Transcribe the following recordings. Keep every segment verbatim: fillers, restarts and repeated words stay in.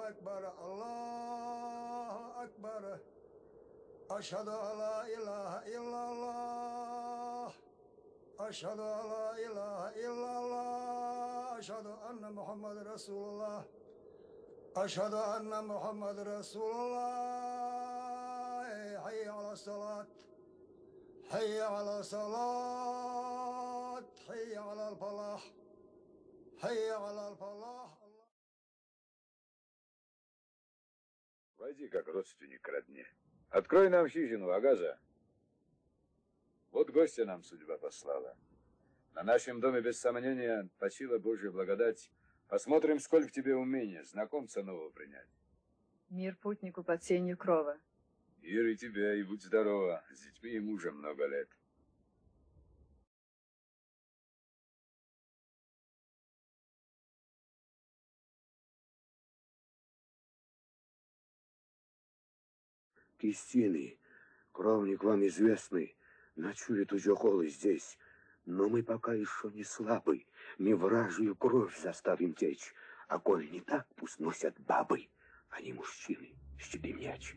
أكبر الله أكبر أشهد أن لا إله إلا الله أشهد أن لا إله إلا الله أشهد أن محمد رسول الله أشهد أن محمد رسول الله حي على الصلاة حي على الصلاة حي على الفلاح حي على الفلاح. Войди как родственник к родне. Открой нам хижину, Агаза. Вот гостя нам судьба послала. На нашем доме, без сомнения, почила Божья благодать. Посмотрим, сколько тебе умения знакомца нового принять. Мир путнику под сенью крова. Мир и тебя, и будь здорова. С детьми и мужем много лет. Кистины, кровник вам известный, ночует у Джохолы здесь, но мы пока еще не слабы, мы вражью кровь заставим течь, а коль не так, пусть носят бабы, а не мужчины, щиты мяч.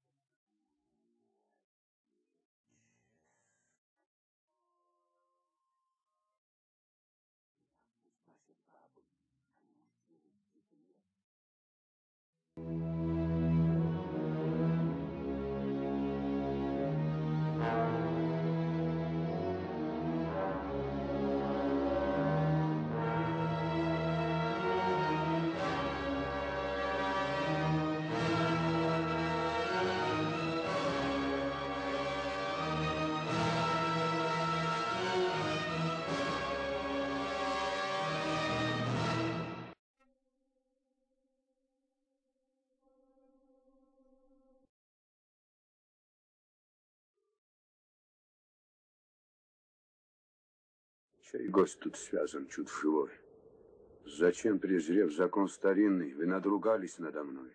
Чей гость тут связан, чуть живой? Зачем, презрев закон старинный, вы надругались надо мной?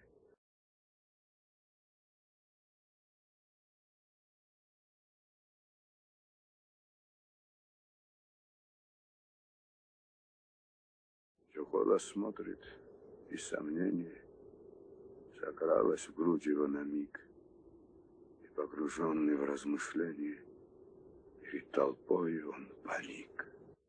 Джохола смотрит, и сомнение закралось в грудь его на миг, и, погруженный в размышления, перед толпой он паник.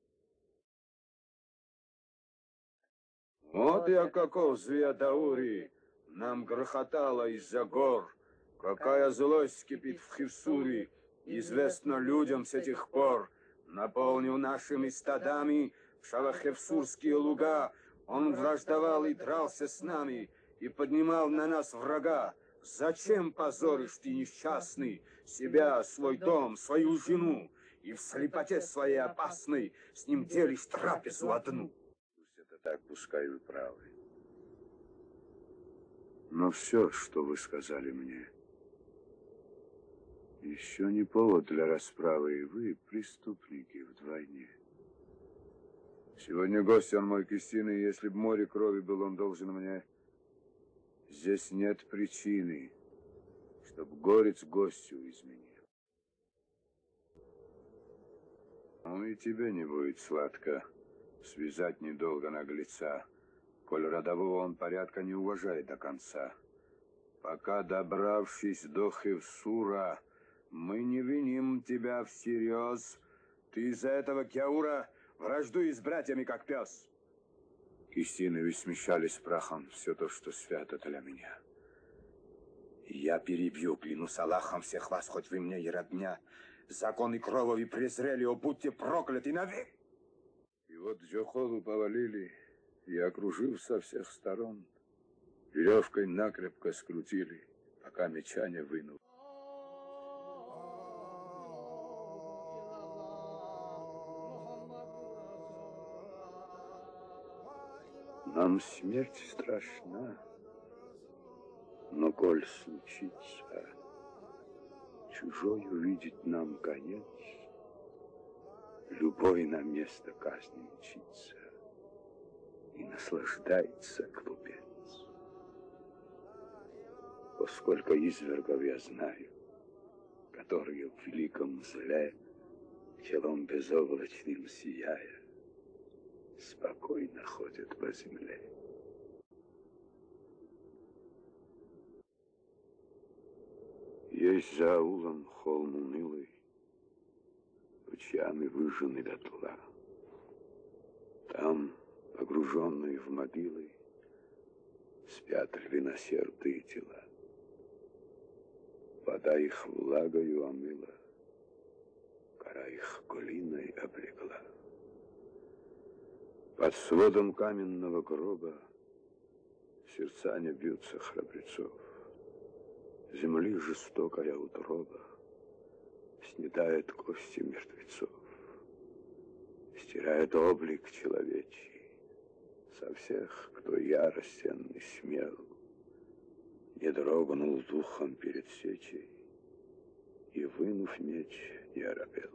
Вот я каков, Звиадаури, нам грохотало из-за гор, какая злость кипит в Хевсуре, известно людям с этих пор. Наполнив нашими стадами шалахевсурские луга, он враждовал и дрался с нами, и поднимал на нас врага. Зачем позоришь ты, несчастный, себя, свой дом, свою жену, и в слепоте своей опасной с ним делишь трапезу одну? Это так, пускай вы правы. Но все, что вы сказали мне, еще не повод для расправы, и вы преступники вдвойне. Сегодня гость он мой, Кистины, и если б море крови был он должен мне, здесь нет причины, чтоб горец гостю изменил. Ну и тебе не будет сладко связать недолго наглеца, коль родового он порядка не уважает до конца. Пока, добравшись до Хевсура, мы не виним тебя всерьез. Ты из-за этого Кяура враждуй с братьями, как пес. Кистины ведь смещались прахом все то, что свято для меня. Я перебью, клянусь Аллахом, всех вас, хоть вы мне и родня. Законы крови презрели, о, будьте прокляты навек. И вот Джохолу повалили, и, окружив со всех сторон, веревкой накрепко скрутили, пока меча не вынул. Нам смерть страшна, но коль случится чужой увидеть нам конец, любой на место казни мчится, и наслаждается глупец. Поскольку извергов я знаю, которые в великом зле, челом безоблачным сияя, спокойно ходят по земле. Есть за аулом холм унылый, лучами выжженный дотла. Там, погруженные в могилы, спят львиносердые тела. Вода их влагою омыла, кора их глиной облегла. Под сводом каменного гроба сердца не бьются храбрецов. Земли жестокая утроба снедает кости мертвецов, стирает облик человечий со всех, кто яростен и смел, не дрогнул духом перед сечей и, вынув меч, не оробел.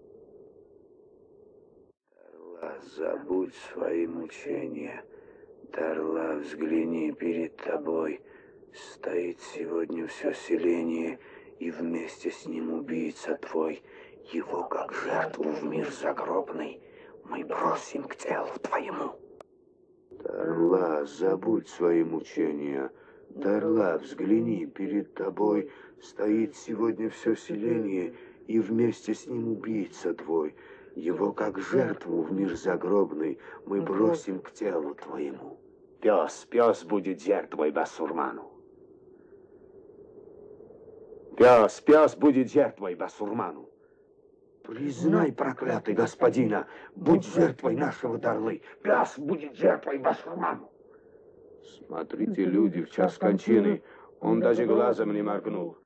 Дарла, забудь свои мучения, Дарла, взгляни, перед тобой стоит сегодня все селение, и вместе с ним убийца твой. Его, как жертву в мир загробный, мы бросим к телу твоему. Дарла, забудь свои мучения, Дарла, взгляни, перед тобой стоит сегодня все селение, и вместе с ним убийца твой. Его, как жертву в мир загробный, мы бросим к телу твоему. Пес, пес будет жертвой басурману. Пес, пес будет жертвой басурману. Признай, проклятый господина, будь жертвой нашего Дарлы. Пес будет жертвой басурману. Смотрите, люди, в час кончины он даже глазом не моргнул.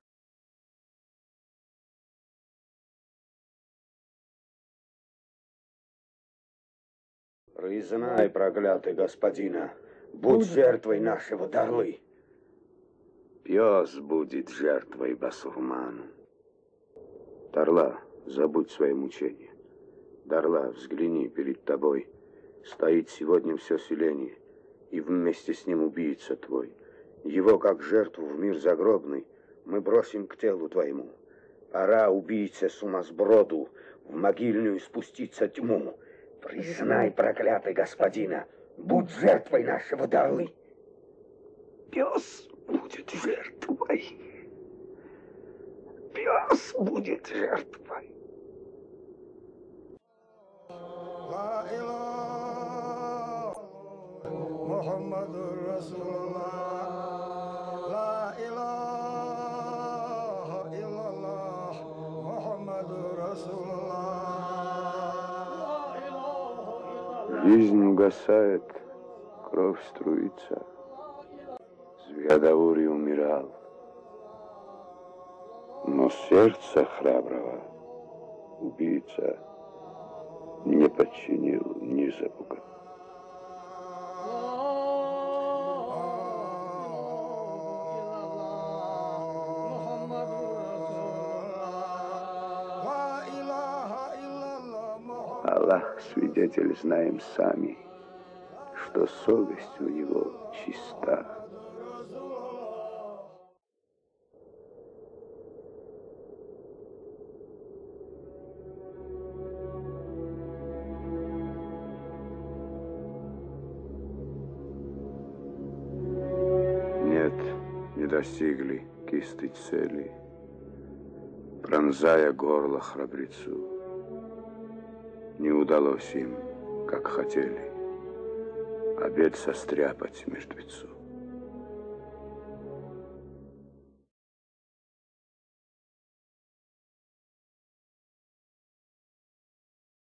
Признай, проклятый господина, будь жертвой нашего Дарлы. Пес будет жертвой басурману. Дарла, забудь свои мучения. Дарла, взгляни, перед тобой стоит сегодня все селение, и вместе с ним убийца твой. Его, как жертву в мир загробный, мы бросим к телу твоему. Пора, убийце сумасброду, в могильную спуститься тьму. Признай, проклятый господина, будь жертвой нашего Дарлы. Пес будет жертвой. Пес будет жертвой. لا إله محمد رسول الله لا إله إلا الله محمد رسول الله. Жизнь угасает, кровь струится. Звездаури умирал, но сердце храброго убийца не подчинил, не запугал. Аллах, свидетель, знаем сами, что совесть у него чиста. Нет, не достигли кисты цели, пронзая горло храбрецу. Не удалось им, как хотели, обед состряпать мертвецу.